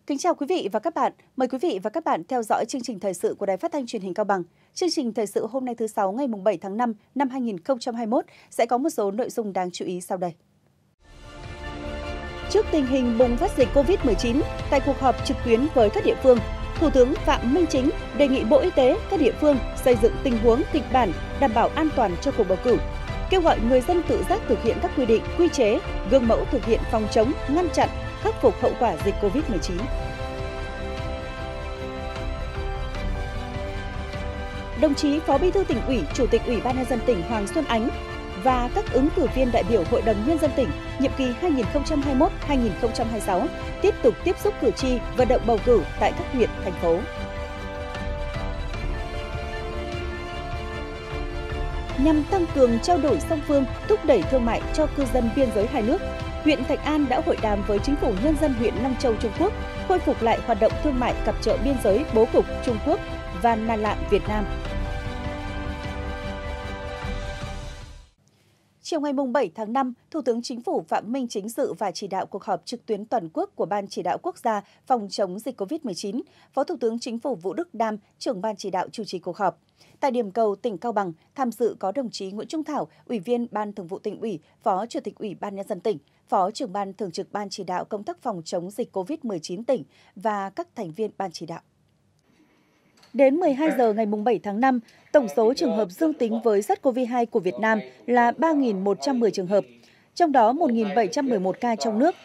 Kính chào quý vị và các bạn. Mời quý vị và các bạn theo dõi chương trình thời sự của Đài Phát thanh Truyền hình Cao Bằng. Chương trình thời sự hôm nay thứ Sáu ngày 7 tháng 5 năm 2021 sẽ có một số nội dung đáng chú ý sau đây. Trước tình hình bùng phát dịch COVID-19, tại cuộc họp trực tuyến với các địa phương, Thủ tướng Phạm Minh Chính đề nghị Bộ Y tế, các địa phương xây dựng tình huống kịch bản đảm bảo an toàn cho cuộc bầu cử, kêu gọi người dân tự giác thực hiện các quy định, quy chế, gương mẫu thực hiện phòng chống, ngăn chặn, khắc phục hậu quả dịch COVID-19. Đồng chí Phó Bí thư Tỉnh ủy, Chủ tịch Ủy ban nhân dân tỉnh Hoàng Xuân Ánh và các ứng cử viên đại biểu Hội đồng Nhân dân tỉnh nhiệm kỳ 2021-2026 tiếp tục tiếp xúc cử tri, vận động bầu cử tại các huyện, thành phố. Nhằm tăng cường trao đổi song phương, thúc đẩy thương mại cho cư dân biên giới hai nước, huyện Thạch An đã hội đàm với chính phủ nhân dân huyện Long Châu, Trung Quốc, khôi phục lại hoạt động thương mại cặp chợ biên giới Bố Cục, Trung Quốc và Na Lạng, Việt Nam. Chiều ngày 7 tháng 5, Thủ tướng Chính phủ Phạm Minh Chính dự và chỉ đạo cuộc họp trực tuyến toàn quốc của Ban Chỉ đạo Quốc gia phòng chống dịch COVID-19. Phó Thủ tướng Chính phủ Vũ Đức Đam, trưởng Ban Chỉ đạo chủ trì cuộc họp. Tại điểm cầu tỉnh Cao Bằng, tham dự có đồng chí Nguyễn Trung Thảo, Ủy viên Ban Thường vụ Tỉnh ủy, Phó Chủ tịch Ủy ban Nhân dân tỉnh, Phó trưởng Ban Thường trực Ban Chỉ đạo công tác phòng chống dịch COVID-19 tỉnh và các thành viên Ban Chỉ đạo. Đến 12 giờ ngày 7 tháng 5, tổng số trường hợp dương tính với SARS-CoV-2 của Việt Nam là 3.110 trường hợp, trong đó 1.711 ca trong nước,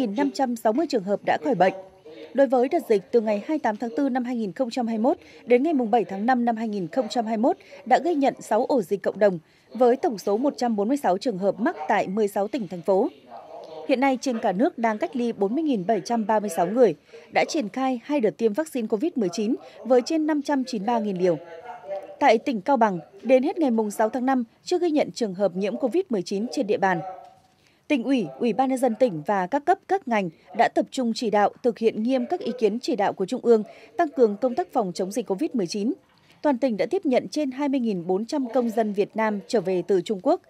2.560 trường hợp đã khỏi bệnh. Đối với đợt dịch từ ngày 28 tháng 4 năm 2021 đến ngày 7 tháng 5 năm 2021 đã ghi nhận 6 ổ dịch cộng đồng, với tổng số 146 trường hợp mắc tại 16 tỉnh, thành phố. Hiện nay trên cả nước đang cách ly 40.736 người, đã triển khai 2 đợt tiêm vaccine COVID-19 với trên 593.000 liều. Tại tỉnh Cao Bằng, đến hết ngày 6 tháng 5 chưa ghi nhận trường hợp nhiễm COVID-19 trên địa bàn. Tỉnh ủy, Ủy ban nhân dân tỉnh và các cấp các ngành đã tập trung chỉ đạo thực hiện nghiêm các ý kiến chỉ đạo của Trung ương, tăng cường công tác phòng chống dịch COVID-19. Toàn tỉnh đã tiếp nhận trên 20.400 công dân Việt Nam trở về từ Trung Quốc,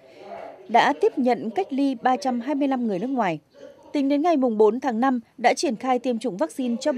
đã tiếp nhận cách ly 325 người nước ngoài. Tính đến ngày 4 tháng 5 đã triển khai tiêm chủng vaccine cho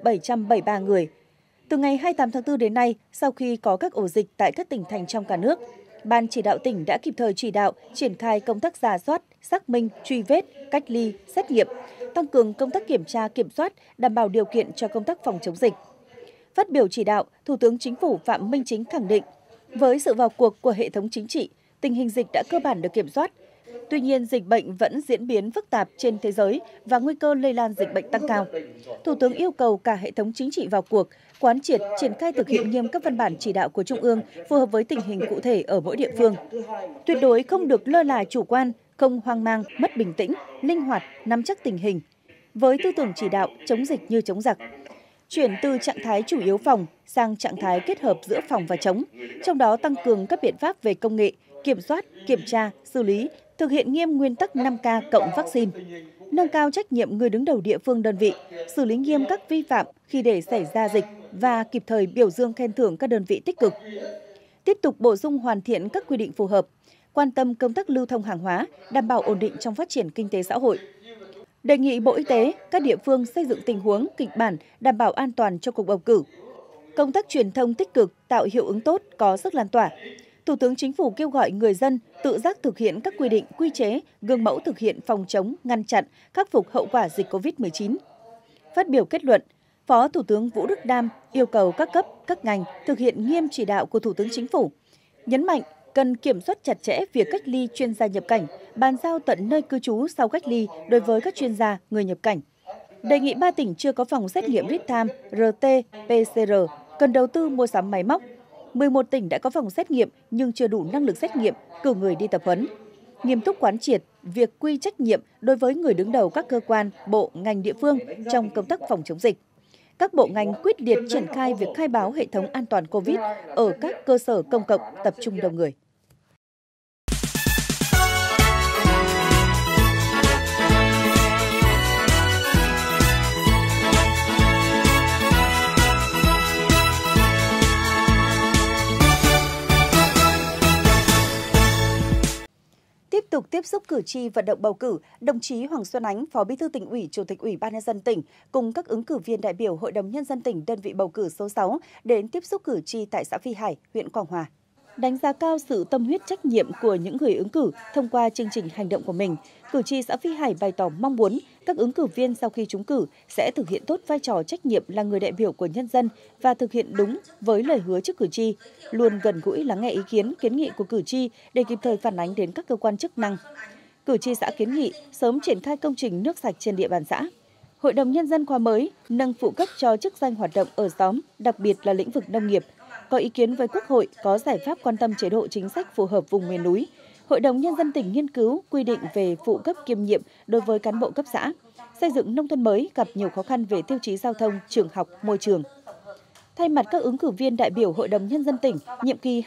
7.773 người. Từ ngày 28 tháng 4 đến nay, sau khi có các ổ dịch tại các tỉnh thành trong cả nước, Ban Chỉ đạo tỉnh đã kịp thời chỉ đạo triển khai công tác rà soát, xác minh, truy vết, cách ly, xét nghiệm, tăng cường công tác kiểm tra, kiểm soát, đảm bảo điều kiện cho công tác phòng chống dịch. Phát biểu chỉ đạo, Thủ tướng Chính phủ Phạm Minh Chính khẳng định, với sự vào cuộc của hệ thống chính trị, tình hình dịch đã cơ bản được kiểm soát. Tuy nhiên, dịch bệnh vẫn diễn biến phức tạp trên thế giới và nguy cơ lây lan dịch bệnh tăng cao. Thủ tướng yêu cầu cả hệ thống chính trị vào cuộc, quán triệt, triển khai thực hiện nghiêm các văn bản chỉ đạo của Trung ương phù hợp với tình hình cụ thể ở mỗi địa phương. Tuyệt đối không được lơ là chủ quan, không hoang mang, mất bình tĩnh, linh hoạt, nắm chắc tình hình. Với tư tưởng chỉ đạo chống dịch như chống giặc, chuyển từ trạng thái chủ yếu phòng sang trạng thái kết hợp giữa phòng và chống, trong đó tăng cường các biện pháp về công nghệ, kiểm soát, kiểm tra, xử lý, thực hiện nghiêm nguyên tắc 5K cộng vaccine, nâng cao trách nhiệm người đứng đầu địa phương đơn vị, xử lý nghiêm các vi phạm khi để xảy ra dịch và kịp thời biểu dương khen thưởng các đơn vị tích cực. Tiếp tục bổ sung hoàn thiện các quy định phù hợp, quan tâm công tác lưu thông hàng hóa, đảm bảo ổn định trong phát triển kinh tế xã hội. Đề nghị Bộ Y tế, các địa phương xây dựng tình huống, kịch bản đảm bảo an toàn cho cuộc bầu cử. Công tác truyền thông tích cực, tạo hiệu ứng tốt, có sức lan tỏa. Thủ tướng Chính phủ kêu gọi người dân tự giác thực hiện các quy định, quy chế, gương mẫu thực hiện phòng chống, ngăn chặn, khắc phục hậu quả dịch COVID-19. Phát biểu kết luận, Phó Thủ tướng Vũ Đức Đam yêu cầu các cấp, các ngành thực hiện nghiêm chỉ đạo của Thủ tướng Chính phủ, nhấn mạnh cần kiểm soát chặt chẽ việc cách ly chuyên gia nhập cảnh, bàn giao tận nơi cư trú sau cách ly đối với các chuyên gia, người nhập cảnh. Đề nghị 3 tỉnh chưa có phòng xét nghiệm real-time, RT-PCR cần đầu tư mua sắm máy móc. 11 tỉnh đã có phòng xét nghiệm nhưng chưa đủ năng lực xét nghiệm, cử người đi tập huấn. Nghiêm túc quán triệt việc quy trách nhiệm đối với người đứng đầu các cơ quan, bộ, ngành địa phương trong công tác phòng chống dịch. Các bộ ngành quyết liệt triển khai việc khai báo hệ thống an toàn COVID ở các cơ sở công cộng tập trung đông người. Tiếp xúc cử tri vận động bầu cử, đồng chí Hoàng Xuân Ánh, Phó Bí thư Tỉnh ủy, Chủ tịch Ủy ban nhân dân tỉnh cùng các ứng cử viên đại biểu Hội đồng nhân dân tỉnh đơn vị bầu cử số 6 đến tiếp xúc cử tri tại xã Phi Hải, huyện Quảng Hòa. Đánh giá cao sự tâm huyết trách nhiệm của những người ứng cử thông qua chương trình hành động của mình, cử tri xã Phi Hải bày tỏ mong muốn các ứng cử viên sau khi trúng cử sẽ thực hiện tốt vai trò trách nhiệm là người đại biểu của nhân dân và thực hiện đúng với lời hứa trước cử tri, luôn gần gũi lắng nghe ý kiến, kiến nghị của cử tri để kịp thời phản ánh đến các cơ quan chức năng. Cử tri xã kiến nghị sớm triển khai công trình nước sạch trên địa bàn xã. Hội đồng Nhân dân khóa mới nâng phụ cấp cho chức danh hoạt động ở xóm, đặc biệt là lĩnh vực nông nghiệp. Có ý kiến với Quốc hội có giải pháp quan tâm chế độ chính sách phù hợp vùng miền núi. Hội đồng Nhân dân tỉnh nghiên cứu quy định về phụ cấp kiêm nhiệm đối với cán bộ cấp xã. Xây dựng nông thôn mới gặp nhiều khó khăn về tiêu chí giao thông, trường học, môi trường. Thay mặt các ứng cử viên đại biểu Hội đồng Nhân dân tỉnh, nhiệm kỳ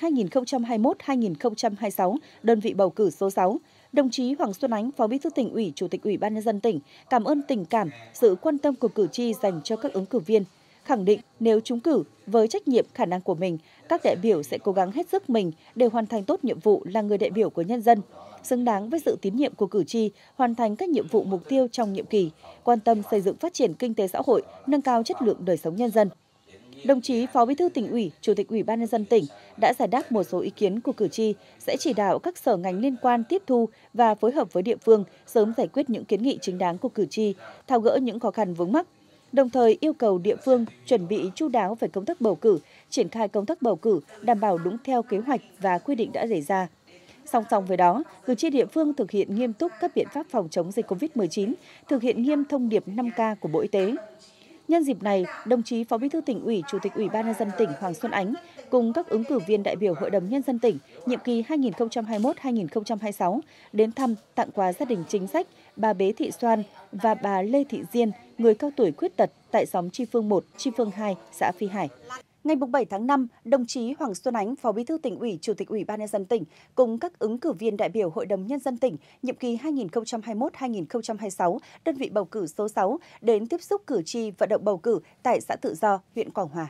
2021-2026, đơn vị bầu cử số 6, đồng chí Hoàng Xuân Ánh, Phó Bí thư Tỉnh ủy, Chủ tịch Ủy ban nhân dân tỉnh, cảm ơn tình cảm, sự quan tâm của cử tri dành cho các ứng cử viên, khẳng định nếu trúng cử với trách nhiệm khả năng của mình, các đại biểu sẽ cố gắng hết sức mình để hoàn thành tốt nhiệm vụ là người đại biểu của nhân dân, xứng đáng với sự tín nhiệm của cử tri, hoàn thành các nhiệm vụ mục tiêu trong nhiệm kỳ, quan tâm xây dựng phát triển kinh tế xã hội, nâng cao chất lượng đời sống nhân dân. Đồng chí Phó Bí thư Tỉnh ủy, Chủ tịch Ủy ban nhân dân tỉnh đã giải đáp một số ý kiến của cử tri, sẽ chỉ đạo các sở ngành liên quan tiếp thu và phối hợp với địa phương sớm giải quyết những kiến nghị chính đáng của cử tri, tháo gỡ những khó khăn vướng mắc. Đồng thời yêu cầu địa phương chuẩn bị chu đáo về công tác bầu cử, triển khai công tác bầu cử đảm bảo đúng theo kế hoạch và quy định đã đề ra. Song song với đó, cử tri địa phương thực hiện nghiêm túc các biện pháp phòng chống dịch COVID-19, thực hiện nghiêm thông điệp 5K của Bộ Y tế. Nhân dịp này, đồng chí Phó Bí thư Tỉnh ủy, Chủ tịch Ủy ban nhân dân tỉnh Hoàng Xuân Ánh cùng các ứng cử viên đại biểu Hội đồng Nhân dân tỉnh nhiệm kỳ 2021-2026 đến thăm, tặng quà gia đình chính sách bà Bế Thị Xoan và bà Lê Thị Diên, người cao tuổi khuyết tật tại xóm Chi Phương 1, Chi Phương 2, xã Phi Hải. Ngày 7 tháng 5, đồng chí Hoàng Xuân Ánh, Phó Bí thư Tỉnh ủy, Chủ tịch Ủy ban nhân dân tỉnh cùng các ứng cử viên đại biểu Hội đồng Nhân dân tỉnh nhiệm kỳ 2021-2026, đơn vị bầu cử số 6 đến tiếp xúc cử tri vận động bầu cử tại xã Tự Do, huyện Quảng Hòa.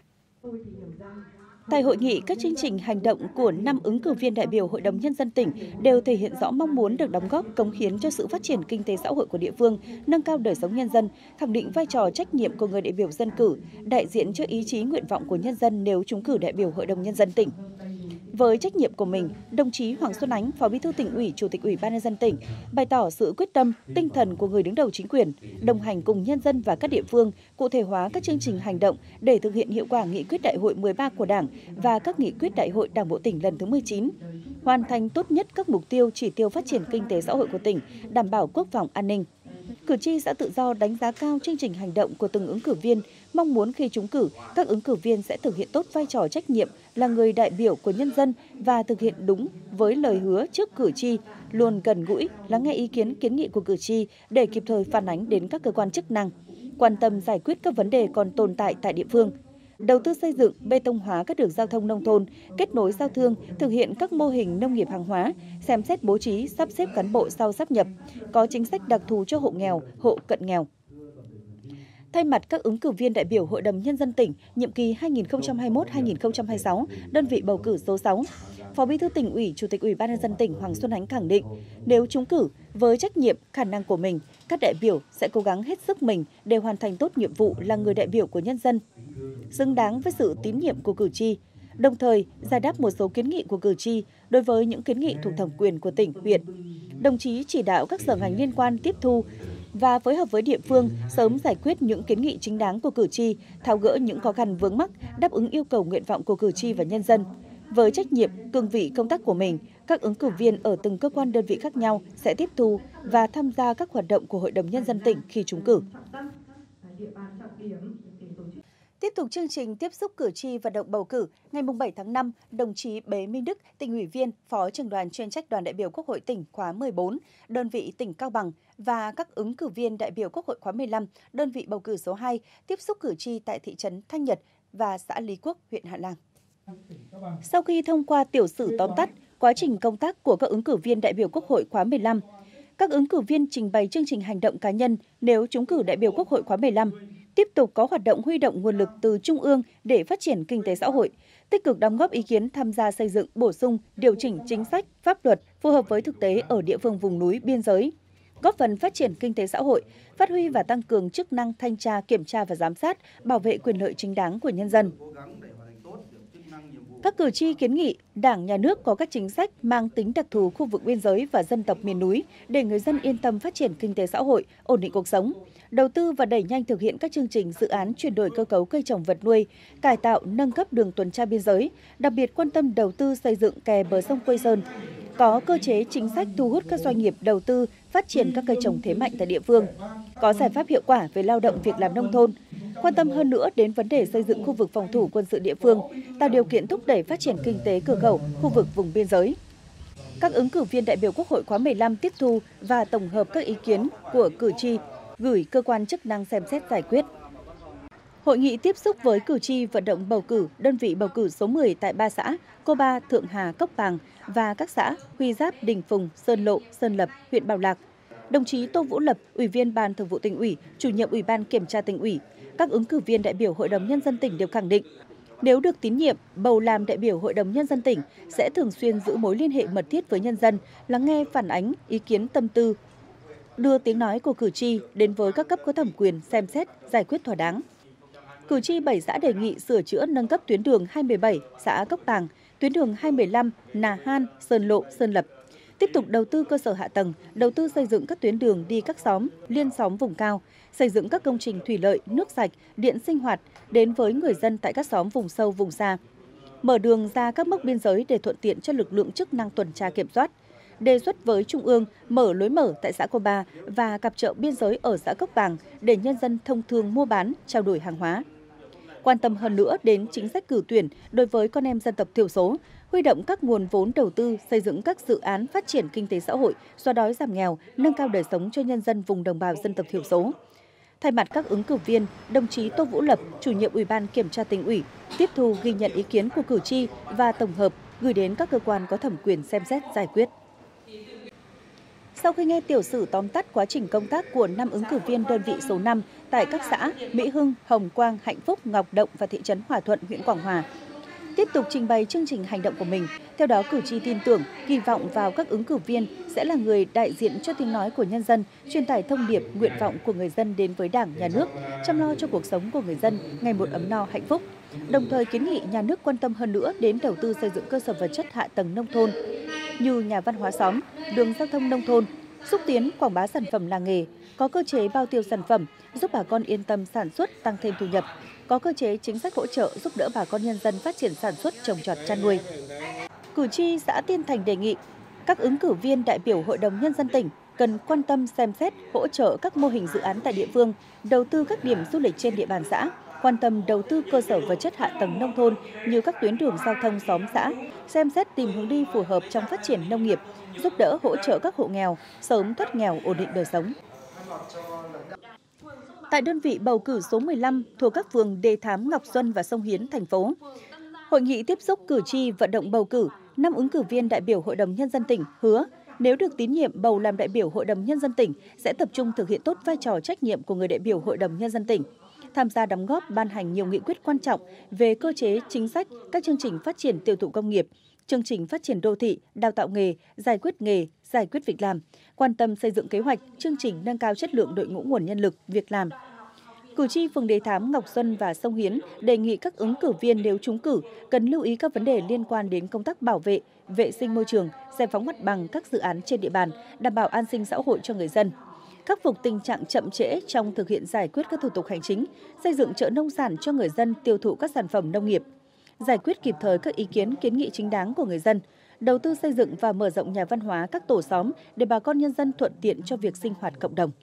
Tại hội nghị, các chương trình hành động của 5 ứng cử viên đại biểu Hội đồng Nhân dân tỉnh đều thể hiện rõ mong muốn được đóng góp cống hiến cho sự phát triển kinh tế xã hội của địa phương, nâng cao đời sống nhân dân, khẳng định vai trò trách nhiệm của người đại biểu dân cử, đại diện cho ý chí nguyện vọng của nhân dân nếu trúng cử đại biểu Hội đồng Nhân dân tỉnh. Với trách nhiệm của mình, đồng chí Hoàng Xuân Ánh, Phó Bí thư Tỉnh ủy, Chủ tịch Ủy ban nhân dân tỉnh bày tỏ sự quyết tâm, tinh thần của người đứng đầu chính quyền, đồng hành cùng nhân dân và các địa phương, cụ thể hóa các chương trình hành động để thực hiện hiệu quả nghị quyết Đại hội 13 của Đảng và các nghị quyết Đại hội Đảng bộ tỉnh lần thứ 19, hoàn thành tốt nhất các mục tiêu chỉ tiêu phát triển kinh tế xã hội của tỉnh, đảm bảo quốc phòng an ninh. Cử tri xã Tự Do đánh giá cao chương trình hành động của từng ứng cử viên, mong muốn khi trúng cử, các ứng cử viên sẽ thực hiện tốt vai trò trách nhiệm là người đại biểu của nhân dân và thực hiện đúng với lời hứa trước cử tri, luôn gần gũi, lắng nghe ý kiến kiến nghị của cử tri để kịp thời phản ánh đến các cơ quan chức năng, quan tâm giải quyết các vấn đề còn tồn tại tại địa phương. Đầu tư xây dựng, bê tông hóa các đường giao thông nông thôn, kết nối giao thương, thực hiện các mô hình nông nghiệp hàng hóa, xem xét bố trí, sắp xếp cán bộ sau sáp nhập, có chính sách đặc thù cho hộ nghèo, hộ cận nghèo. Thay mặt các ứng cử viên đại biểu Hội đồng Nhân dân tỉnh, nhiệm kỳ 2021-2026, đơn vị bầu cử số 6, Phó Bí thư Tỉnh ủy, Chủ tịch Ủy ban nhân dân tỉnh Hoàng Xuân Ánh khẳng định, nếu trúng cử với trách nhiệm, khả năng của mình, các đại biểu sẽ cố gắng hết sức mình để hoàn thành tốt nhiệm vụ là người đại biểu của nhân dân, xứng đáng với sự tín nhiệm của cử tri, đồng thời giải đáp một số kiến nghị của cử tri đối với những kiến nghị thuộc thẩm quyền của tỉnh, huyện. Đồng chí chỉ đạo các sở ngành liên quan tiếp thu và phối hợp với địa phương sớm giải quyết những kiến nghị chính đáng của cử tri, tháo gỡ những khó khăn vướng mắc, đáp ứng yêu cầu nguyện vọng của cử tri và nhân dân. Với trách nhiệm, cương vị công tác của mình, các ứng cử viên ở từng cơ quan đơn vị khác nhau sẽ tiếp thu và tham gia các hoạt động của Hội đồng Nhân dân tỉnh khi trúng cử. Tiếp tục chương trình tiếp xúc cử tri vận động bầu cử, ngày 7 tháng 5, đồng chí Bế Minh Đức, Tỉnh ủy viên, Phó Trưởng đoàn chuyên trách Đoàn đại biểu Quốc hội tỉnh khóa 14, đơn vị tỉnh Cao Bằng và các ứng cử viên đại biểu Quốc hội khóa 15, đơn vị bầu cử số 2, tiếp xúc cử tri tại thị trấn Thanh Nhật và xã Lý Quốc, huyện Hạ Lan. Sau khi thông qua tiểu sử tóm tắt quá trình công tác của các ứng cử viên đại biểu Quốc hội khóa 15, các ứng cử viên trình bày chương trình hành động cá nhân nếu trúng cử đại biểu Quốc hội khóa 15. tiếp tục có hoạt động huy động nguồn lực từ Trung ương để phát triển kinh tế xã hội, tích cực đóng góp ý kiến tham gia xây dựng, bổ sung, điều chỉnh chính sách, pháp luật phù hợp với thực tế ở địa phương vùng núi, biên giới, góp phần phát triển kinh tế xã hội, phát huy và tăng cường chức năng thanh tra, kiểm tra và giám sát, bảo vệ quyền lợi chính đáng của nhân dân. Các cử tri kiến nghị Đảng, Nhà nước có các chính sách mang tính đặc thù khu vực biên giới và dân tộc miền núi để người dân yên tâm phát triển kinh tế xã hội, ổn định cuộc sống, đầu tư và đẩy nhanh thực hiện các chương trình dự án chuyển đổi cơ cấu cây trồng vật nuôi, cải tạo, nâng cấp đường tuần tra biên giới, đặc biệt quan tâm đầu tư xây dựng kè bờ sông Quây Sơn, có cơ chế chính sách thu hút các doanh nghiệp đầu tư phát triển các cây trồng thế mạnh tại địa phương, có giải pháp hiệu quả về lao động việc làm nông thôn, quan tâm hơn nữa đến vấn đề xây dựng khu vực phòng thủ quân sự địa phương, tạo điều kiện thúc đẩy phát triển kinh tế cửa khẩu, khu vực vùng biên giới. Các ứng cử viên đại biểu Quốc hội khóa 15 tiếp thu và tổng hợp các ý kiến của cử tri, gửi cơ quan chức năng xem xét giải quyết. Hội nghị tiếp xúc với cử tri vận động bầu cử đơn vị bầu cử số 10 tại 3 xã Cô Ba, Thượng Hà, Cốc Bàng và các xã Huy Giáp, Đình Phùng, Sơn Lộ, Sơn Lập, huyện Bảo Lạc. Đồng chí Tô Vũ Lập, Ủy viên Ban Thường vụ Tỉnh ủy, Chủ nhiệm Ủy ban Kiểm tra Tỉnh ủy, các ứng cử viên đại biểu Hội đồng Nhân dân tỉnh đều khẳng định, nếu được tín nhiệm, bầu làm đại biểu Hội đồng Nhân dân tỉnh sẽ thường xuyên giữ mối liên hệ mật thiết với nhân dân, lắng nghe phản ánh, ý kiến tâm tư, đưa tiếng nói của cử tri đến với các cấp có thẩm quyền xem xét, giải quyết thỏa đáng. Cử tri 7 xã đề nghị sửa chữa nâng cấp tuyến đường 217 xã Cốc Bàng, tuyến đường 215 Nà Han, Sơn Lộ, Sơn Lập. Tiếp tục đầu tư cơ sở hạ tầng, đầu tư xây dựng các tuyến đường đi các xóm, liên xóm vùng cao, xây dựng các công trình thủy lợi, nước sạch, điện sinh hoạt đến với người dân tại các xóm vùng sâu, vùng xa. Mở đường ra các mốc biên giới để thuận tiện cho lực lượng chức năng tuần tra kiểm soát. Đề xuất với Trung ương mở lối mở tại xã Cô Ba và cặp chợ biên giới ở xã Cốc Bàng để nhân dân thông thương mua bán, trao đổi hàng hóa. Quan tâm hơn nữa đến chính sách cử tuyển đối với con em dân tộc thiểu số, huy động các nguồn vốn đầu tư xây dựng các dự án phát triển kinh tế xã hội, xóa đói giảm nghèo, nâng cao đời sống cho nhân dân vùng đồng bào dân tộc thiểu số. Thay mặt các ứng cử viên, đồng chí Tô Vũ Lập, Chủ nhiệm Ủy ban Kiểm tra Tỉnh ủy, tiếp thu ghi nhận ý kiến của cử tri và tổng hợp gửi đến các cơ quan có thẩm quyền xem xét giải quyết. Sau khi nghe tiểu sử tóm tắt quá trình công tác của 5 ứng cử viên đơn vị số 5 tại các xã Mỹ Hưng, Hồng Quang, Hạnh Phúc, Ngọc Động và thị trấn Hòa Thuận, huyện Quảng Hòa, tiếp tục trình bày chương trình hành động của mình. Theo đó, cử tri tin tưởng, kỳ vọng vào các ứng cử viên sẽ là người đại diện cho tiếng nói của nhân dân, truyền tải thông điệp, nguyện vọng của người dân đến với Đảng, Nhà nước, chăm lo cho cuộc sống của người dân ngày một ấm no hạnh phúc. Đồng thời kiến nghị nhà nước quan tâm hơn nữa đến đầu tư xây dựng cơ sở vật chất hạ tầng nông thôn như nhà văn hóa xóm, đường giao thông nông thôn, xúc tiến quảng bá sản phẩm làng nghề, có cơ chế bao tiêu sản phẩm giúp bà con yên tâm sản xuất, tăng thêm thu nhập, có cơ chế chính sách hỗ trợ giúp đỡ bà con nhân dân phát triển sản xuất, trồng trọt, chăn nuôi. Cử tri xã Tiên Thành đề nghị các ứng cử viên đại biểu Hội đồng Nhân dân tỉnh cần quan tâm xem xét hỗ trợ các mô hình dự án tại địa phương, đầu tư các điểm du lịch trên địa bàn xã, quan tâm đầu tư cơ sở vật chất hạ tầng nông thôn như các tuyến đường giao thông xóm xã, xem xét tìm hướng đi phù hợp trong phát triển nông nghiệp, giúp đỡ hỗ trợ các hộ nghèo, sớm thoát nghèo, ổn định đời sống. Tại đơn vị bầu cử số 15 thuộc các phường Đề Thám, Ngọc Xuân và Sông Hiến, thành phố, hội nghị tiếp xúc cử tri vận động bầu cử 5 ứng cử viên đại biểu Hội đồng Nhân dân tỉnh hứa nếu được tín nhiệm bầu làm đại biểu Hội đồng Nhân dân tỉnh sẽ tập trung thực hiện tốt vai trò trách nhiệm của người đại biểu Hội đồng Nhân dân tỉnh, tham gia đóng góp ban hành nhiều nghị quyết quan trọng về cơ chế, chính sách, các chương trình phát triển tiêu thụ công nghiệp, chương trình phát triển đô thị, đào tạo nghề, giải quyết việc làm, quan tâm xây dựng kế hoạch, chương trình nâng cao chất lượng đội ngũ nguồn nhân lực, việc làm. Cử tri phường Đề Thám, Ngọc Xuân và Sông Hiến đề nghị các ứng cử viên nếu trúng cử cần lưu ý các vấn đề liên quan đến công tác bảo vệ, vệ sinh môi trường, giải phóng mặt bằng các dự án trên địa bàn, đảm bảo an sinh xã hội cho người dân, khắc phục tình trạng chậm trễ trong thực hiện giải quyết các thủ tục hành chính, xây dựng chợ nông sản cho người dân tiêu thụ các sản phẩm nông nghiệp, giải quyết kịp thời các ý kiến kiến nghị chính đáng của người dân, đầu tư xây dựng và mở rộng nhà văn hóa các tổ xóm để bà con nhân dân thuận tiện cho việc sinh hoạt cộng đồng.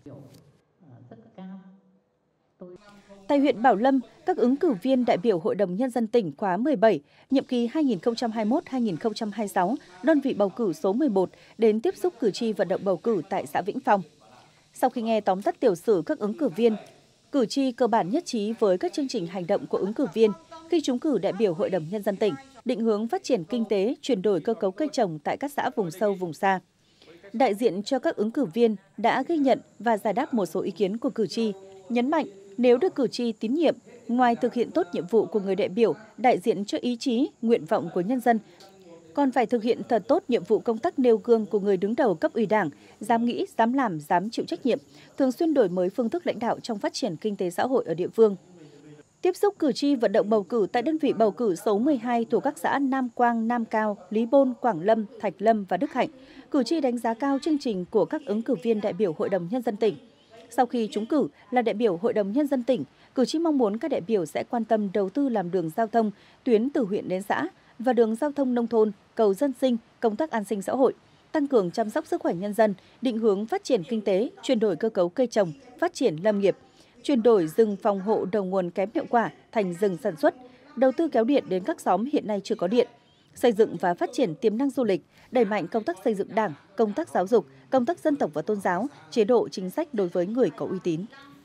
Tại huyện Bảo Lâm, các ứng cử viên đại biểu Hội đồng Nhân dân tỉnh khóa 17, nhiệm kỳ 2021-2026, đơn vị bầu cử số 11 đến tiếp xúc cử tri vận động bầu cử tại xã Vĩnh Phong. Sau khi nghe tóm tắt tiểu sử các ứng cử viên, cử tri cơ bản nhất trí với các chương trình hành động của ứng cử viên khi trúng cử đại biểu Hội đồng Nhân dân tỉnh, định hướng phát triển kinh tế, chuyển đổi cơ cấu cây trồng tại các xã vùng sâu, vùng xa. Đại diện cho các ứng cử viên đã ghi nhận và giải đáp một số ý kiến của cử tri, nhấn mạnh Nếu được cử tri tín nhiệm, ngoài thực hiện tốt nhiệm vụ của người đại biểu, đại diện cho ý chí, nguyện vọng của nhân dân, còn phải thực hiện thật tốt nhiệm vụ công tác nêu gương của người đứng đầu cấp ủy Đảng, dám nghĩ, dám làm, dám chịu trách nhiệm, thường xuyên đổi mới phương thức lãnh đạo trong phát triển kinh tế xã hội ở địa phương. Tiếp xúc cử tri vận động bầu cử tại đơn vị bầu cử số 12 thuộc các xã Nam Quang, Nam Cao, Lý Bôn, Quảng Lâm, Thạch Lâm và Đức Hạnh, cử tri đánh giá cao chương trình của các ứng cử viên đại biểu Hội đồng Nhân dân tỉnh. Sau khi trúng cử là đại biểu Hội đồng Nhân dân tỉnh, cử tri mong muốn các đại biểu sẽ quan tâm đầu tư làm đường giao thông, tuyến từ huyện đến xã và đường giao thông nông thôn, cầu dân sinh, công tác an sinh xã hội, tăng cường chăm sóc sức khỏe nhân dân, định hướng phát triển kinh tế, chuyển đổi cơ cấu cây trồng, phát triển lâm nghiệp, chuyển đổi rừng phòng hộ đầu nguồn kém hiệu quả thành rừng sản xuất, đầu tư kéo điện đến các xóm hiện nay chưa có điện, xây dựng và phát triển tiềm năng du lịch, đẩy mạnh công tác xây dựng Đảng, công tác giáo dục, công tác dân tộc và tôn giáo, chế độ chính sách đối với người có uy tín.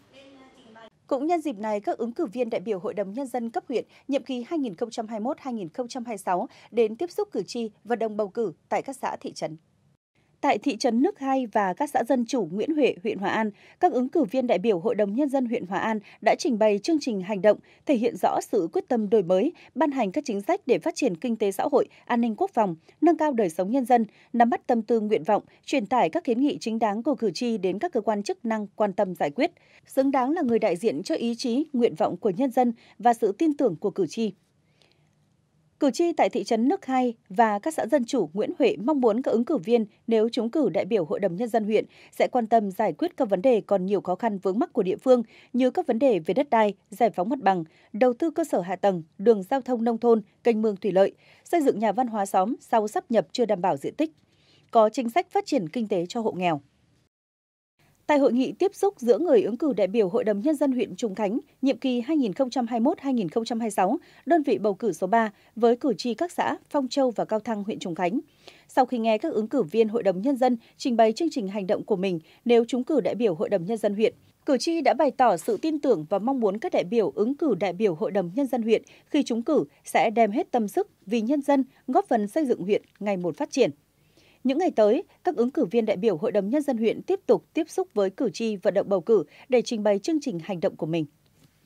Cũng nhân dịp này, các ứng cử viên đại biểu Hội đồng Nhân dân cấp huyện nhiệm kỳ 2021-2026 đến tiếp xúc cử tri, vận động bầu cử tại các xã thị trấn. Tại thị trấn Nước Hai và các xã dân chủ Nguyễn Huệ, huyện Hòa An, các ứng cử viên đại biểu Hội đồng Nhân dân huyện Hòa An đã trình bày chương trình hành động, thể hiện rõ sự quyết tâm đổi mới, ban hành các chính sách để phát triển kinh tế xã hội, an ninh quốc phòng, nâng cao đời sống nhân dân, nắm bắt tâm tư nguyện vọng, truyền tải các kiến nghị chính đáng của cử tri đến các cơ quan chức năng quan tâm giải quyết, xứng đáng là người đại diện cho ý chí, nguyện vọng của nhân dân và sự tin tưởng của cử tri. Cử tri tại thị trấn Nước Hai và các xã dân chủ Nguyễn Huệ mong muốn các ứng cử viên nếu trúng cử đại biểu Hội đồng Nhân dân huyện sẽ quan tâm giải quyết các vấn đề còn nhiều khó khăn vướng mắc của địa phương như các vấn đề về đất đai, giải phóng mặt bằng, đầu tư cơ sở hạ tầng, đường giao thông nông thôn, kênh mương thủy lợi, xây dựng nhà văn hóa xóm sau sáp nhập chưa đảm bảo diện tích, có chính sách phát triển kinh tế cho hộ nghèo. Tại hội nghị tiếp xúc giữa người ứng cử đại biểu Hội đồng Nhân dân huyện Trùng Khánh, nhiệm kỳ 2021-2026, đơn vị bầu cử số 3 với cử tri các xã Phong Châu và Cao Thăng, huyện Trùng Khánh. Sau khi nghe các ứng cử viên Hội đồng Nhân dân trình bày chương trình hành động của mình nếu trúng cử đại biểu Hội đồng Nhân dân huyện, cử tri đã bày tỏ sự tin tưởng và mong muốn các đại biểu ứng cử đại biểu Hội đồng Nhân dân huyện khi trúng cử sẽ đem hết tâm sức vì nhân dân, góp phần xây dựng huyện ngày một phát triển. Những ngày tới, các ứng cử viên đại biểu Hội đồng Nhân dân huyện tiếp tục tiếp xúc với cử tri vận động bầu cử để trình bày chương trình hành động của mình.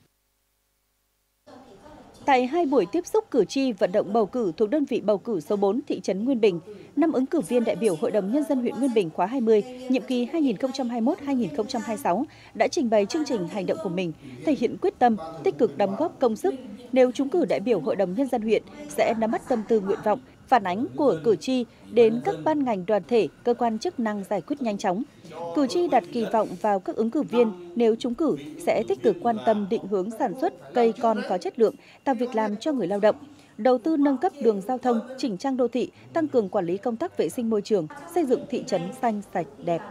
Tại hai buổi tiếp xúc cử tri vận động bầu cử thuộc đơn vị bầu cử số 4 thị trấn Nguyên Bình, 5 ứng cử viên đại biểu Hội đồng Nhân dân huyện Nguyên Bình khóa 20, nhiệm kỳ 2021-2026 đã trình bày chương trình hành động của mình, thể hiện quyết tâm, tích cực đóng góp công sức. Nếu trúng cử đại biểu Hội đồng Nhân dân huyện sẽ nắm bắt tâm tư nguyện vọng, phản ánh của cử tri đến các ban ngành đoàn thể, cơ quan chức năng giải quyết nhanh chóng. Cử tri đặt kỳ vọng vào các ứng cử viên nếu trúng cử sẽ tích cực quan tâm định hướng sản xuất cây con có chất lượng, tạo việc làm cho người lao động, đầu tư nâng cấp đường giao thông, chỉnh trang đô thị, tăng cường quản lý công tác vệ sinh môi trường, xây dựng thị trấn xanh sạch đẹp.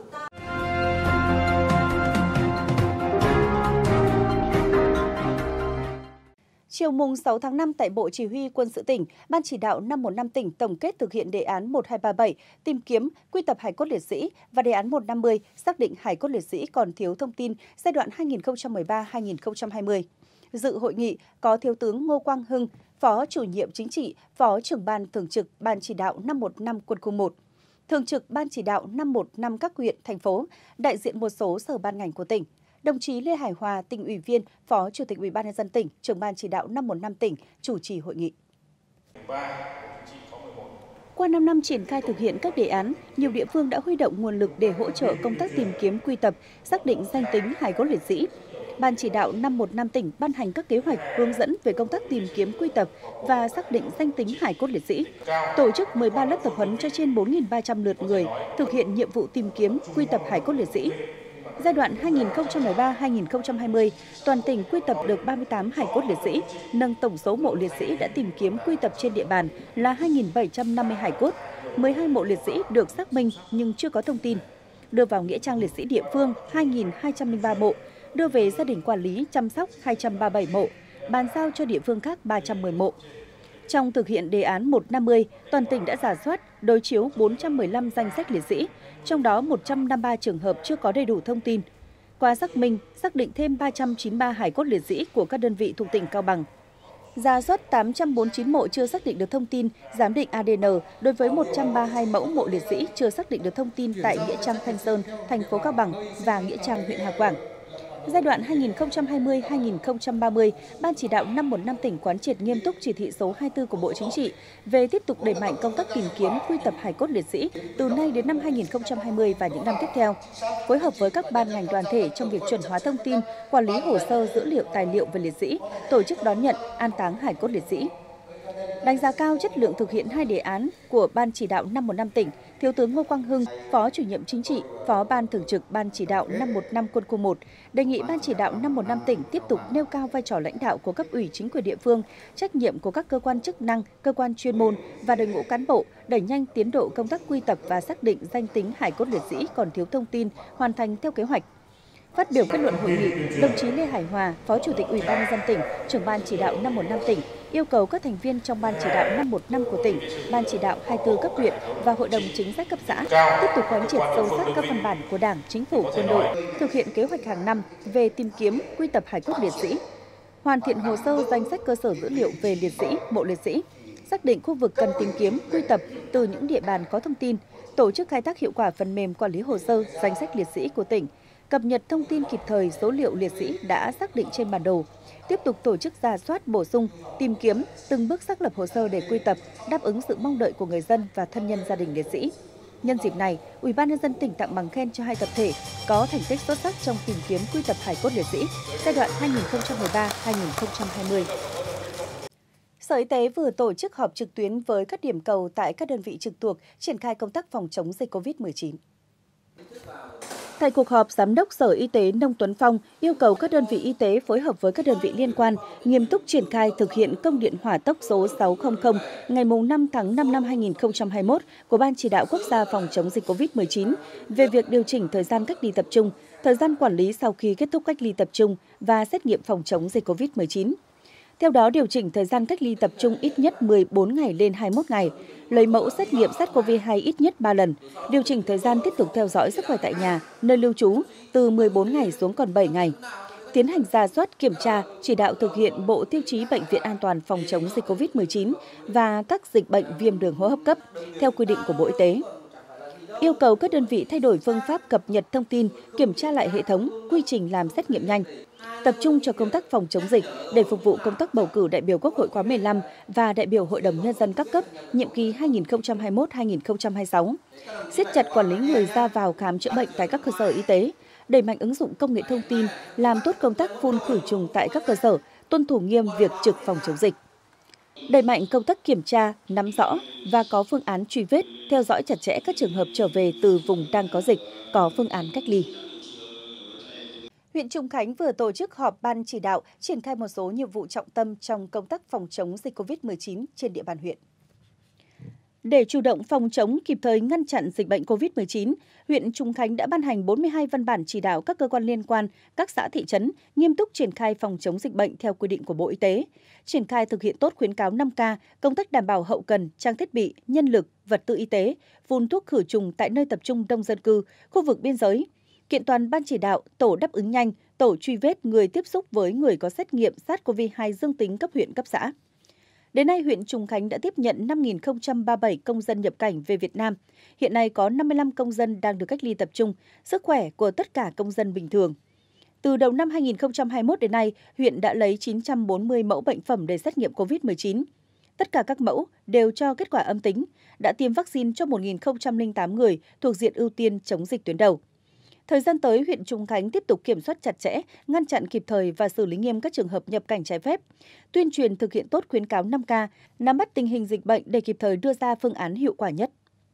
Chiều mùng 6 tháng 5 tại Bộ Chỉ huy Quân sự tỉnh, Ban chỉ đạo 515 tỉnh tổng kết thực hiện đề án 1237 tìm kiếm, quy tập hài cốt liệt sĩ và đề án 150 xác định hài cốt liệt sĩ còn thiếu thông tin giai đoạn 2013-2020. Dự hội nghị có Thiếu tướng Ngô Quang Hưng, Phó Chủ nhiệm Chính trị, Phó trưởng Ban Thường trực Ban chỉ đạo 515 Quân khu 1, Thường trực Ban chỉ đạo 515 các huyện, thành phố, đại diện một số sở ban ngành của tỉnh. Đồng chí Lê Hải Hòa, Tỉnh ủy viên, Phó Chủ tịch Ủy ban nhân dân tỉnh, Trưởng ban chỉ đạo 515 tỉnh chủ trì hội nghị. Qua 5 năm triển khai thực hiện các đề án, nhiều địa phương đã huy động nguồn lực để hỗ trợ công tác tìm kiếm, quy tập, xác định danh tính hài cốt liệt sĩ. Ban chỉ đạo 515 tỉnh ban hành các kế hoạch hướng dẫn về công tác tìm kiếm, quy tập và xác định danh tính hài cốt liệt sĩ. Tổ chức 13 lớp tập huấn cho trên 4.300 lượt người thực hiện nhiệm vụ tìm kiếm, quy tập hài cốt liệt sĩ. Giai đoạn 2013-2020, toàn tỉnh quy tập được 38 hài cốt liệt sĩ, nâng tổng số mộ liệt sĩ đã tìm kiếm quy tập trên địa bàn là 2.750 hài cốt, 12 mộ liệt sĩ được xác minh nhưng chưa có thông tin. Đưa vào nghĩa trang liệt sĩ địa phương 2.203 mộ, đưa về gia đình quản lý chăm sóc 237 mộ, bàn giao cho địa phương khác 310 mộ. Trong thực hiện đề án 150, toàn tỉnh đã rà soát, đối chiếu 415 danh sách liệt sĩ, trong đó 153 trường hợp chưa có đầy đủ thông tin. Qua xác minh, xác định thêm 393 hài cốt liệt sĩ của các đơn vị thuộc tỉnh Cao Bằng. Rà soát 849 mộ chưa xác định được thông tin, giám định ADN đối với 132 mẫu mộ liệt sĩ chưa xác định được thông tin tại nghĩa trang Thanh Sơn, thành phố Cao Bằng và nghĩa trang huyện Hà Quảng. Giai đoạn 2020-2030, Ban chỉ đạo 515 tỉnh quán triệt nghiêm túc chỉ thị số 24 của Bộ Chính trị về tiếp tục đẩy mạnh công tác tìm kiếm, quy tập hài cốt liệt sĩ từ nay đến năm 2020 và những năm tiếp theo. Phối hợp với các ban ngành đoàn thể trong việc chuẩn hóa thông tin, quản lý hồ sơ dữ liệu tài liệu về liệt sĩ, tổ chức đón nhận, an táng hài cốt liệt sĩ. Đánh giá cao chất lượng thực hiện 2 đề án của Ban chỉ đạo 515 tỉnh, Thiếu tướng Ngô Quang Hưng, Phó Chủ nhiệm Chính trị, Phó Ban Thường trực Ban chỉ đạo 515 Quân khu 1, đề nghị Ban chỉ đạo 515 tỉnh tiếp tục nêu cao vai trò lãnh đạo của cấp ủy chính quyền địa phương, trách nhiệm của các cơ quan chức năng, cơ quan chuyên môn và đội ngũ cán bộ, đẩy nhanh tiến độ công tác quy tập và xác định danh tính hài cốt liệt sĩ còn thiếu thông tin, hoàn thành theo kế hoạch. Phát biểu kết luận hội nghị, đồng chí Lê Hải Hòa, Phó Chủ tịch Ủy ban nhân dân tỉnh, trưởng Ban chỉ đạo 515 tỉnh yêu cầu các thành viên trong Ban chỉ đạo 515 của tỉnh, Ban chỉ đạo 24 cấp huyện và Hội đồng chính sách cấp xã tiếp tục quán triệt sâu sắc các văn bản của Đảng, Chính phủ, quân đội, thực hiện kế hoạch hàng năm về tìm kiếm, quy tập hài cốt liệt sĩ, hoàn thiện hồ sơ danh sách cơ sở dữ liệu về liệt sĩ, mộ liệt sĩ, xác định khu vực cần tìm kiếm, quy tập từ những địa bàn có thông tin, tổ chức khai thác hiệu quả phần mềm quản lý hồ sơ, danh sách liệt sĩ của tỉnh, cập nhật thông tin kịp thời số liệu liệt sĩ đã xác định trên bản đồ, tiếp tục tổ chức rà soát bổ sung, tìm kiếm, từng bước xác lập hồ sơ để quy tập, đáp ứng sự mong đợi của người dân và thân nhân gia đình liệt sĩ. Nhân dịp này, Ủy ban nhân dân tỉnh tặng bằng khen cho 2 tập thể có thành tích xuất sắc trong tìm kiếm quy tập hài cốt liệt sĩ giai đoạn 2013-2020. Sở Y tế vừa tổ chức họp trực tuyến với các điểm cầu tại các đơn vị trực thuộc triển khai công tác phòng chống dịch COVID-19. Tại cuộc họp, Giám đốc Sở Y tế Nông Tuấn Phong yêu cầu các đơn vị y tế phối hợp với các đơn vị liên quan nghiêm túc triển khai thực hiện công điện hỏa tốc số 600 ngày 5 tháng 5 năm 2021 của Ban chỉ đạo quốc gia phòng chống dịch COVID-19 về việc điều chỉnh thời gian cách ly tập trung, thời gian quản lý sau khi kết thúc cách ly tập trung và xét nghiệm phòng chống dịch COVID-19. Theo đó, điều chỉnh thời gian cách ly tập trung ít nhất 14 ngày lên 21 ngày, lấy mẫu xét nghiệm SARS-CoV-2 ít nhất 3 lần, điều chỉnh thời gian tiếp tục theo dõi sức khỏe tại nhà, nơi lưu trú từ 14 ngày xuống còn 7 ngày. Tiến hành rà soát, kiểm tra, chỉ đạo thực hiện bộ tiêu chí bệnh viện an toàn phòng chống dịch COVID-19 và các dịch bệnh viêm đường hô hấp cấp theo quy định của Bộ Y tế. Yêu cầu các đơn vị thay đổi phương pháp cập nhật thông tin, kiểm tra lại hệ thống, quy trình làm xét nghiệm nhanh, tập trung cho công tác phòng chống dịch để phục vụ công tác bầu cử đại biểu Quốc hội khóa 15 và đại biểu Hội đồng Nhân dân các cấp nhiệm kỳ 2021-2026, siết chặt quản lý người ra vào khám chữa bệnh tại các cơ sở y tế, đẩy mạnh ứng dụng công nghệ thông tin, làm tốt công tác phun khử trùng tại các cơ sở, tuân thủ nghiêm việc trực phòng chống dịch. Đẩy mạnh công tác kiểm tra, nắm rõ và có phương án truy vết, theo dõi chặt chẽ các trường hợp trở về từ vùng đang có dịch, có phương án cách ly. Huyện Trùng Khánh vừa tổ chức họp ban chỉ đạo triển khai một số nhiệm vụ trọng tâm trong công tác phòng chống dịch COVID-19 trên địa bàn huyện. Để chủ động phòng chống, kịp thời ngăn chặn dịch bệnh COVID-19, huyện Trùng Khánh đã ban hành 42 văn bản chỉ đạo các cơ quan liên quan, các xã thị trấn nghiêm túc triển khai phòng chống dịch bệnh theo quy định của Bộ Y tế, triển khai thực hiện tốt khuyến cáo 5K, công tác đảm bảo hậu cần, trang thiết bị, nhân lực, vật tư y tế, phun thuốc khử trùng tại nơi tập trung đông dân cư, khu vực biên giới, kiện toàn ban chỉ đạo, tổ đáp ứng nhanh, tổ truy vết người tiếp xúc với người có xét nghiệm SARS-CoV-2 dương tính cấp huyện, cấp xã. Đến nay, huyện Trùng Khánh đã tiếp nhận 5.037 công dân nhập cảnh về Việt Nam. Hiện nay có 55 công dân đang được cách ly tập trung, sức khỏe của tất cả công dân bình thường. Từ đầu năm 2021 đến nay, huyện đã lấy 940 mẫu bệnh phẩm để xét nghiệm COVID-19. Tất cả các mẫu đều cho kết quả âm tính, đã tiêm vaccine cho 1.008 người thuộc diện ưu tiên chống dịch tuyến đầu. Thời gian tới, huyện Trùng Khánh tiếp tục kiểm soát chặt chẽ, ngăn chặn kịp thời và xử lý nghiêm các trường hợp nhập cảnh trái phép, tuyên truyền thực hiện tốt khuyến cáo 5K, nắm bắt tình hình dịch bệnh để kịp thời đưa ra phương án hiệu quả nhất.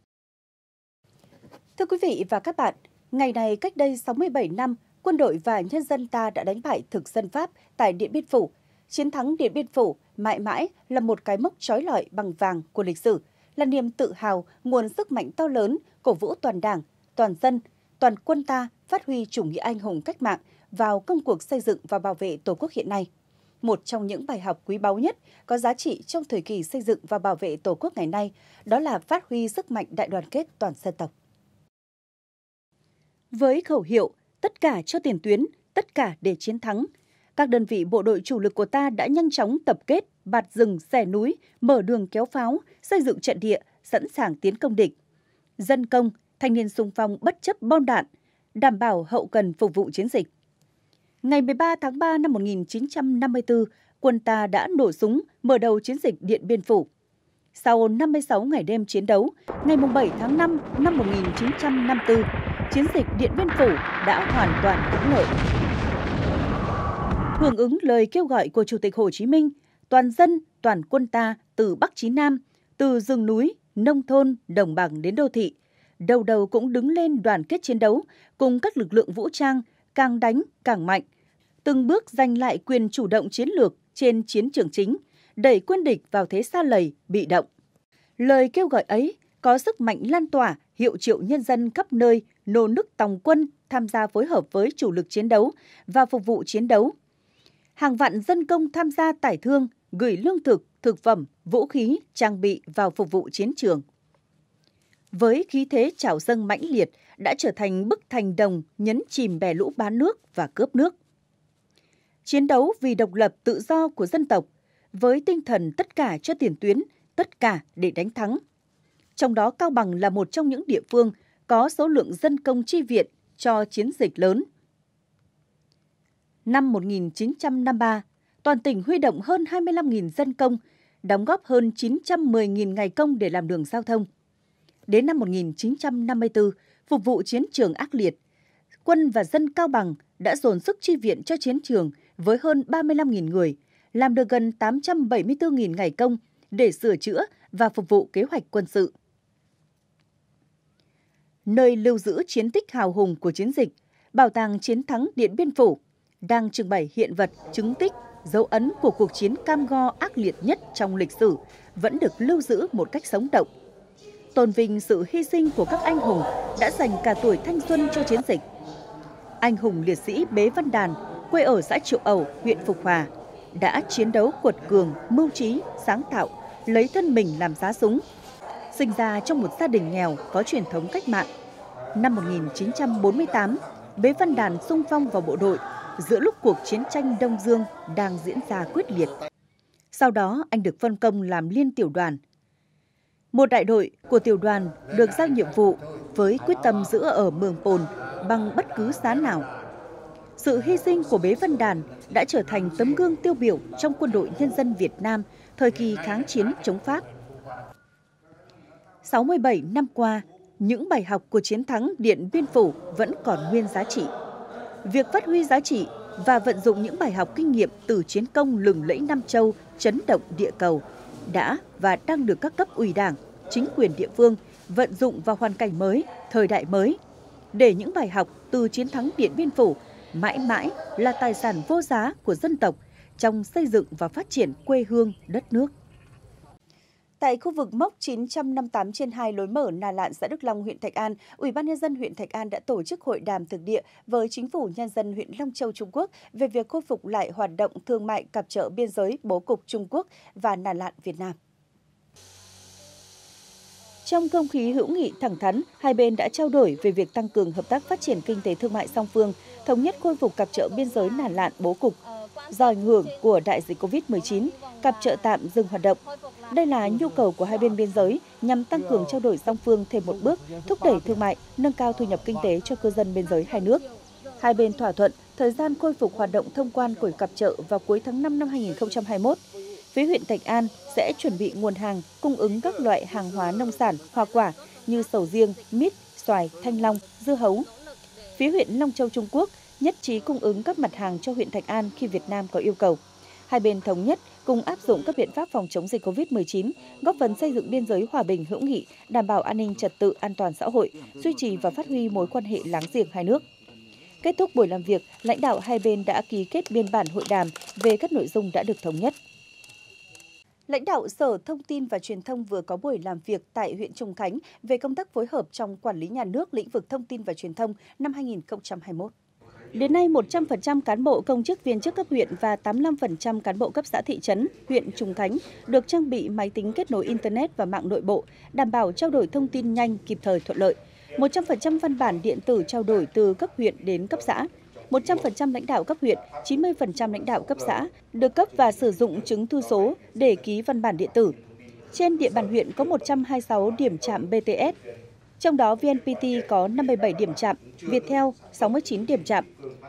Thưa quý vị và các bạn, ngày này cách đây 67 năm, quân đội và nhân dân ta đã đánh bại thực dân Pháp tại Điện Biên Phủ. Chiến thắng Điện Biên Phủ mãi mãi là một cái mốc chói lọi bằng vàng của lịch sử, là niềm tự hào, nguồn sức mạnh to lớn, cổ vũ toàn Đảng, toàn dân, toàn quân ta phát huy chủ nghĩa anh hùng cách mạng vào công cuộc xây dựng và bảo vệ Tổ quốc hiện nay. Một trong những bài học quý báu nhất có giá trị trong thời kỳ xây dựng và bảo vệ Tổ quốc ngày nay, đó là phát huy sức mạnh đại đoàn kết toàn dân tộc. Với khẩu hiệu tất cả cho tiền tuyến, tất cả để chiến thắng, các đơn vị bộ đội chủ lực của ta đã nhanh chóng tập kết, bạt rừng, xẻ núi, mở đường kéo pháo, xây dựng trận địa, sẵn sàng tiến công địch. Dân công, thanh niên xung phong bất chấp bom đạn, đảm bảo hậu cần phục vụ chiến dịch. Ngày 13 tháng 3 năm 1954, quân ta đã nổ súng mở đầu chiến dịch Điện Biên Phủ. Sau 56 ngày đêm chiến đấu, ngày 7 tháng 5 năm 1954, chiến dịch Điện Biên Phủ đã hoàn toàn thắng lợi. Hưởng ứng lời kêu gọi của Chủ tịch Hồ Chí Minh, toàn dân, toàn quân ta từ Bắc chí Nam, từ rừng núi, nông thôn, đồng bằng đến đô thị, đầu đầu cũng đứng lên đoàn kết chiến đấu cùng các lực lượng vũ trang, càng đánh càng mạnh, từng bước giành lại quyền chủ động chiến lược trên chiến trường chính, đẩy quân địch vào thế sa lầy, bị động. Lời kêu gọi ấy có sức mạnh lan tỏa, hiệu triệu nhân dân khắp nơi nô nức tòng quân tham gia phối hợp với chủ lực chiến đấu và phục vụ chiến đấu. Hàng vạn dân công tham gia tải thương, gửi lương thực, thực phẩm, vũ khí, trang bị vào phục vụ chiến trường. Với khí thế trào dâng mãnh liệt đã trở thành bức thành đồng nhấn chìm bè lũ bán nước và cướp nước. Chiến đấu vì độc lập tự do của dân tộc, với tinh thần tất cả cho tiền tuyến, tất cả để đánh thắng. Trong đó Cao Bằng là một trong những địa phương có số lượng dân công chi viện cho chiến dịch lớn. Năm 1953, toàn tỉnh huy động hơn 25.000 dân công, đóng góp hơn 910.000 ngày công để làm đường giao thông. Đến năm 1954, phục vụ chiến trường ác liệt, quân và dân Cao Bằng đã dồn sức chi viện cho chiến trường với hơn 35.000 người, làm được gần 874.000 ngày công để sửa chữa và phục vụ kế hoạch quân sự. Nơi lưu giữ chiến tích hào hùng của chiến dịch, Bảo tàng Chiến thắng Điện Biên Phủ đang trưng bày hiện vật, chứng tích, dấu ấn của cuộc chiến cam go ác liệt nhất trong lịch sử vẫn được lưu giữ một cách sống động. Tôn vinh sự hy sinh của các anh hùng đã dành cả tuổi thanh xuân cho chiến dịch. Anh hùng liệt sĩ Bế Văn Đàn, quê ở xã Triệu Ẩu, huyện Phục Hòa, đã chiến đấu quật cường, mưu trí, sáng tạo, lấy thân mình làm giá súng. Sinh ra trong một gia đình nghèo có truyền thống cách mạng. Năm 1948, Bế Văn Đàn xung phong vào bộ đội giữa lúc cuộc chiến tranh Đông Dương đang diễn ra quyết liệt. Sau đó, anh được phân công làm liên tiểu đoàn. Một đại đội của tiểu đoàn được giao nhiệm vụ với quyết tâm giữ ở Mường Pồn bằng bất cứ giá nào. Sự hy sinh của Bế Văn Đàn đã trở thành tấm gương tiêu biểu trong quân đội nhân dân Việt Nam thời kỳ kháng chiến chống Pháp. 67 năm qua, những bài học của chiến thắng Điện Biên Phủ vẫn còn nguyên giá trị. Việc phát huy giá trị và vận dụng những bài học kinh nghiệm từ chiến công lừng lẫy Nam Châu, chấn động địa cầu đã và đang được các cấp ủy Đảng, chính quyền địa phương vận dụng vào hoàn cảnh mới, thời đại mới, để những bài học từ chiến thắng Điện Biên Phủ mãi mãi là tài sản vô giá của dân tộc trong xây dựng và phát triển quê hương đất nước. Tại khu vực mốc 958/2 lối mở Nà Lạn, xã Đức Long, huyện Thạch An, Ủy ban nhân dân huyện Thạch An đã tổ chức hội đàm thực địa với chính phủ nhân dân huyện Long Châu, Trung Quốc về việc khôi phục lại hoạt động thương mại cặp chợ biên giới Bố Cục Trung Quốc và Nà Lạn Việt Nam. Trong không khí hữu nghị thẳng thắn, hai bên đã trao đổi về việc tăng cường hợp tác phát triển kinh tế thương mại song phương, thống nhất khôi phục cặp chợ biên giới Nà Lạn Bố Cục. Do ảnh hưởng của đại dịch Covid-19, cặp chợ tạm dừng hoạt động. Đây là nhu cầu của hai bên biên giới nhằm tăng cường trao đổi song phương thêm một bước, thúc đẩy thương mại, nâng cao thu nhập kinh tế cho cư dân biên giới hai nước. Hai bên thỏa thuận thời gian khôi phục hoạt động thông quan của cặp chợ vào cuối tháng 5 năm 2021. Phía huyện Thạch An sẽ chuẩn bị nguồn hàng cung ứng các loại hàng hóa nông sản, hoa quả như sầu riêng, mít, xoài, thanh long, dưa hấu. Phía huyện Long Châu, Trung Quốc nhất trí cung ứng các mặt hàng cho huyện Thạch An khi Việt Nam có yêu cầu. Hai bên thống nhất cùng áp dụng các biện pháp phòng chống dịch Covid-19, góp phần xây dựng biên giới hòa bình hữu nghị, đảm bảo an ninh trật tự, an toàn xã hội, duy trì và phát huy mối quan hệ láng giềng hai nước. Kết thúc buổi làm việc, lãnh đạo hai bên đã ký kết biên bản hội đàm về các nội dung đã được thống nhất. Lãnh đạo Sở Thông tin và Truyền thông vừa có buổi làm việc tại huyện Trùng Khánh về công tác phối hợp trong quản lý nhà nước lĩnh vực thông tin và truyền thông năm 2021. Đến nay, 100% cán bộ công chức viên chức cấp huyện và 85% cán bộ cấp xã thị trấn huyện Trùng Khánh được trang bị máy tính kết nối Internet và mạng nội bộ, đảm bảo trao đổi thông tin nhanh, kịp thời, thuận lợi. 100% văn bản điện tử trao đổi từ cấp huyện đến cấp xã. 100% lãnh đạo cấp huyện, 90% lãnh đạo cấp xã được cấp và sử dụng chứng thư số để ký văn bản điện tử. Trên địa bàn huyện có 126 điểm trạm BTS, trong đó VNPT có 57 điểm trạm, Viettel 69 điểm trạm.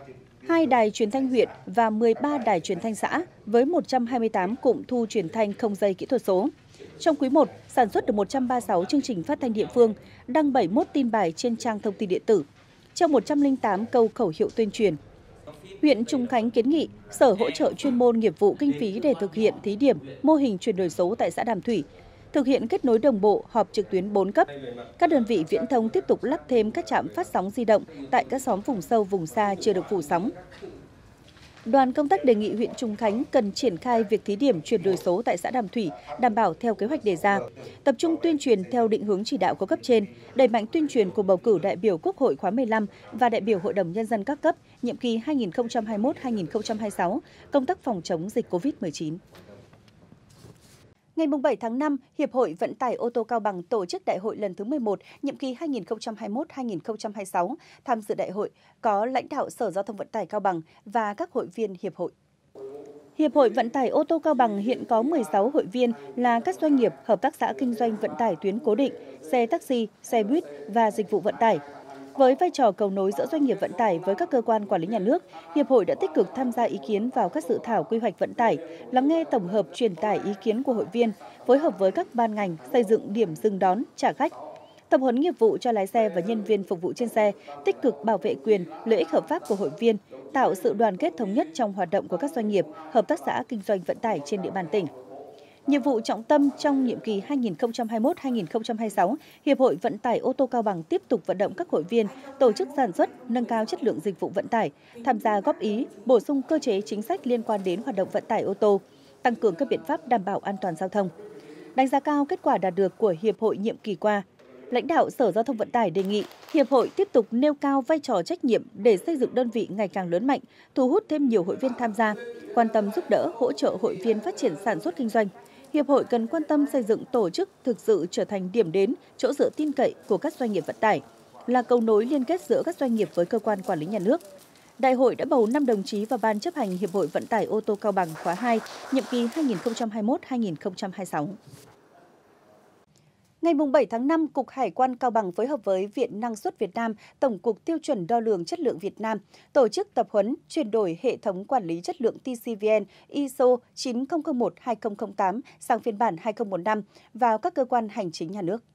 2 đài truyền thanh huyện và 13 đài truyền thanh xã với 128 cụm thu truyền thanh không dây kỹ thuật số. Trong quý 1, sản xuất được 136 chương trình phát thanh địa phương, đăng 71 tin bài trên trang thông tin điện tử, trong 108 câu khẩu hiệu tuyên truyền. Huyện Trùng Khánh kiến nghị Sở hỗ trợ chuyên môn nghiệp vụ kinh phí để thực hiện thí điểm mô hình chuyển đổi số tại xã Đàm Thủy, thực hiện kết nối đồng bộ họp trực tuyến 4 cấp. Các đơn vị viễn thông tiếp tục lắp thêm các trạm phát sóng di động tại các xóm vùng sâu, vùng xa chưa được phủ sóng. Đoàn công tác đề nghị huyện Trùng Khánh cần triển khai việc thí điểm chuyển đổi số tại xã Đàm Thủy, đảm bảo theo kế hoạch đề ra, tập trung tuyên truyền theo định hướng chỉ đạo của cấp trên, đẩy mạnh tuyên truyền cuộc bầu cử đại biểu Quốc hội khóa 15 và đại biểu Hội đồng Nhân dân các cấp, nhiệm kỳ 2021-2026, công tác phòng chống dịch COVID-19. Ngày 7 tháng 5, Hiệp hội Vận tải ô tô Cao Bằng tổ chức đại hội lần thứ 11, nhiệm kỳ 2021-2026. Tham dự đại hội có lãnh đạo Sở Giao thông Vận tải Cao Bằng và các hội viên Hiệp hội. Hiệp hội Vận tải ô tô Cao Bằng hiện có 16 hội viên là các doanh nghiệp, hợp tác xã kinh doanh vận tải tuyến cố định, xe taxi, xe buýt và dịch vụ vận tải. Với vai trò cầu nối giữa doanh nghiệp vận tải với các cơ quan quản lý nhà nước, Hiệp hội đã tích cực tham gia ý kiến vào các dự thảo quy hoạch vận tải, lắng nghe tổng hợp truyền tải ý kiến của hội viên, phối hợp với các ban ngành xây dựng điểm dừng đón, trả khách, tập huấn nghiệp vụ cho lái xe và nhân viên phục vụ trên xe, tích cực bảo vệ quyền, lợi ích hợp pháp của hội viên, tạo sự đoàn kết thống nhất trong hoạt động của các doanh nghiệp, hợp tác xã kinh doanh vận tải trên địa bàn tỉnh. Nhiệm vụ trọng tâm trong nhiệm kỳ 2021-2026, Hiệp hội Vận tải ô tô Cao Bằng tiếp tục vận động các hội viên tổ chức sản xuất, nâng cao chất lượng dịch vụ vận tải, tham gia góp ý, bổ sung cơ chế chính sách liên quan đến hoạt động vận tải ô tô, tăng cường các biện pháp đảm bảo an toàn giao thông. Đánh giá cao kết quả đạt được của Hiệp hội nhiệm kỳ qua, lãnh đạo Sở Giao thông Vận tải đề nghị Hiệp hội tiếp tục nêu cao vai trò trách nhiệm để xây dựng đơn vị ngày càng lớn mạnh, thu hút thêm nhiều hội viên tham gia, quan tâm giúp đỡ, hỗ trợ hội viên phát triển sản xuất kinh doanh. Hiệp hội cần quan tâm xây dựng tổ chức thực sự trở thành điểm đến, chỗ dựa tin cậy của các doanh nghiệp vận tải, là cầu nối liên kết giữa các doanh nghiệp với cơ quan quản lý nhà nước. Đại hội đã bầu 5 đồng chí vào Ban chấp hành Hiệp hội Vận tải ô tô Cao Bằng khóa 2, nhiệm kỳ 2021-2026. Ngày 7 tháng 5, Cục Hải quan Cao Bằng phối hợp với Viện Năng suất Việt Nam, Tổng cục Tiêu chuẩn Đo lường Chất lượng Việt Nam tổ chức tập huấn chuyển đổi hệ thống quản lý chất lượng TCVN ISO 9001-2008 sang phiên bản 2015 vào các cơ quan hành chính nhà nước.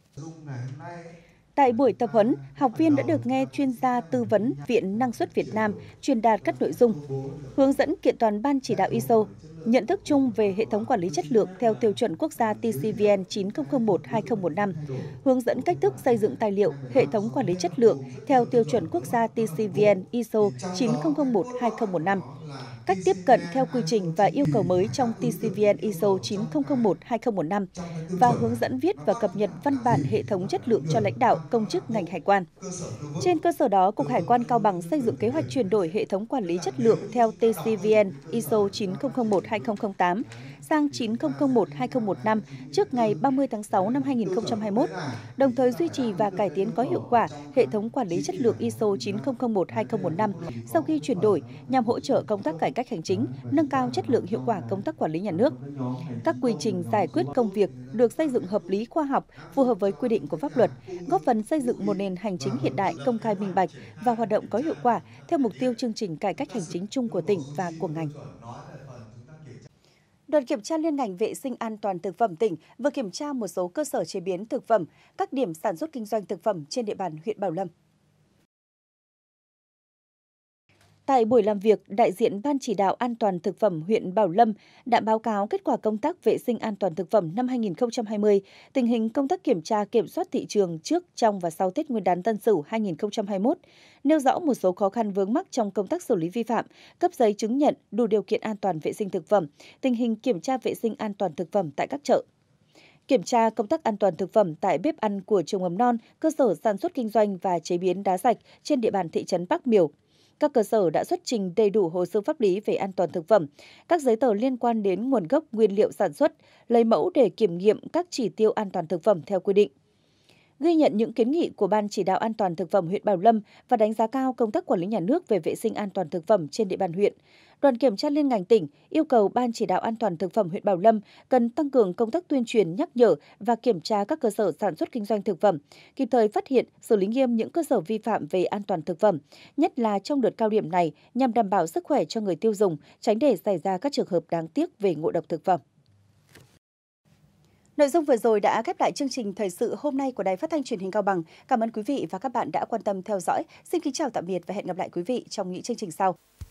Tại buổi tập huấn, học viên đã được nghe chuyên gia tư vấn Viện Năng suất Việt Nam truyền đạt các nội dung, hướng dẫn kiện toàn Ban chỉ đạo ISO, nhận thức chung về hệ thống quản lý chất lượng theo tiêu chuẩn quốc gia TCVN 9001-2015, hướng dẫn cách thức xây dựng tài liệu hệ thống quản lý chất lượng theo tiêu chuẩn quốc gia TCVN ISO 9001-2015, cách tiếp cận theo quy trình và yêu cầu mới trong TCVN ISO 9001-2015 và hướng dẫn viết và cập nhật văn bản hệ thống chất lượng cho lãnh đạo, công chức ngành hải quan. Trên cơ sở đó, Cục Hải quan Cao Bằng xây dựng kế hoạch chuyển đổi hệ thống quản lý chất lượng theo TCVN ISO 9001-2008 sang 9001-2015 trước ngày 30 tháng 6 năm 2021, đồng thời duy trì và cải tiến có hiệu quả hệ thống quản lý chất lượng ISO 9001-2015 sau khi chuyển đổi nhằm hỗ trợ công tác cải cách hành chính, nâng cao chất lượng hiệu quả công tác quản lý nhà nước. Các quy trình giải quyết công việc được xây dựng hợp lý, khoa học, phù hợp với quy định của pháp luật, góp phần xây dựng một nền hành chính hiện đại, công khai, minh bạch và hoạt động có hiệu quả theo mục tiêu chương trình cải cách hành chính chung của tỉnh và của ngành. Đoàn kiểm tra liên ngành vệ sinh an toàn thực phẩm tỉnh vừa kiểm tra một số cơ sở chế biến thực phẩm, các điểm sản xuất kinh doanh thực phẩm trên địa bàn huyện Bảo Lâm. Tại buổi làm việc, đại diện Ban chỉ đạo an toàn thực phẩm huyện Bảo Lâm đã báo cáo kết quả công tác vệ sinh an toàn thực phẩm năm 2020, tình hình công tác kiểm tra kiểm soát thị trường trước, trong và sau Tết Nguyên đán Tân Sửu 2021, nêu rõ một số khó khăn vướng mắc trong công tác xử lý vi phạm, cấp giấy chứng nhận đủ điều kiện an toàn vệ sinh thực phẩm, tình hình kiểm tra vệ sinh an toàn thực phẩm tại các chợ. Kiểm tra công tác an toàn thực phẩm tại bếp ăn của trường mầm non, cơ sở sản xuất kinh doanh và chế biến đá sạch trên địa bàn thị trấn Bắc Miểu. Các cơ sở đã xuất trình đầy đủ hồ sơ pháp lý về an toàn thực phẩm, các giấy tờ liên quan đến nguồn gốc nguyên liệu sản xuất, lấy mẫu để kiểm nghiệm các chỉ tiêu an toàn thực phẩm theo quy định. Ghi nhận những kiến nghị của Ban Chỉ đạo An toàn thực phẩm huyện Bảo Lâm và đánh giá cao công tác quản lý nhà nước về vệ sinh an toàn thực phẩm trên địa bàn huyện, Đoàn kiểm tra liên ngành tỉnh yêu cầu Ban Chỉ đạo An toàn thực phẩm huyện Bảo Lâm cần tăng cường công tác tuyên truyền, nhắc nhở và kiểm tra các cơ sở sản xuất kinh doanh thực phẩm, kịp thời phát hiện, xử lý nghiêm những cơ sở vi phạm về an toàn thực phẩm, nhất là trong đợt cao điểm này nhằm đảm bảo sức khỏe cho người tiêu dùng, tránh để xảy ra các trường hợp đáng tiếc về ngộ độc thực phẩm. Nội dung vừa rồi đã khép lại chương trình thời sự hôm nay của Đài Phát thanh Truyền hình Cao Bằng. Cảm ơn quý vị và các bạn đã quan tâm theo dõi. Xin kính chào tạm biệt và hẹn gặp lại quý vị trong những chương trình sau.